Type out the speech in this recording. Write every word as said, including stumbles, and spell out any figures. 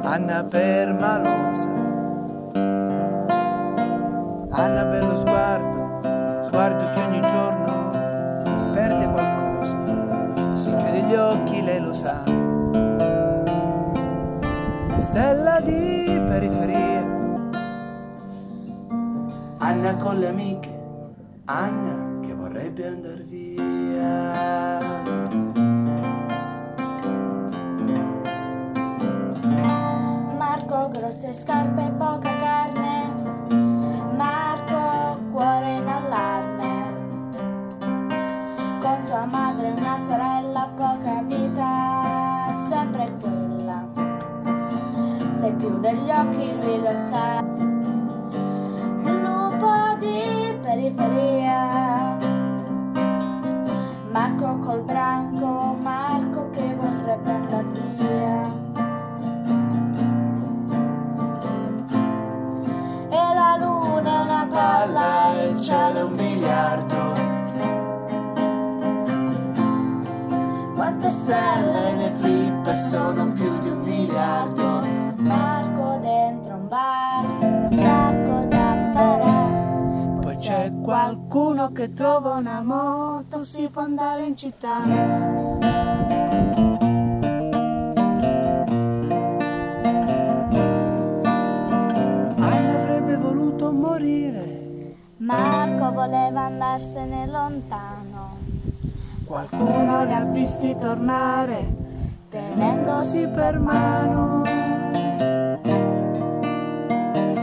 Anna permalosa, Anna bello sguardo, sguardo che ogni giorno perde qualcosa, se chiude gli occhi lei lo sa. Stella di periferia, Anna con le amiche, Anna che vorrebbe andar via. Marco grosse scarpe e poca carne, Marco cuore in allarme, con sua madre e una sorella, poca vita, sempre quella, se chiude gli occhi lui lo sa. Un lupo di periferia, Marco col branco, Marco che vorrebbe andar via. E la luna è una palla e il cielo è un biliardo. Quante stelle nei flipper sono più di un miliardo. Marco dentro un bar, sa cosa farà. Poi c'è qualcuno che trova una moto, si può andare in città. Marco voleva andarsene lontano, Qualcuno li ha visti tornare, tenendosi per mano.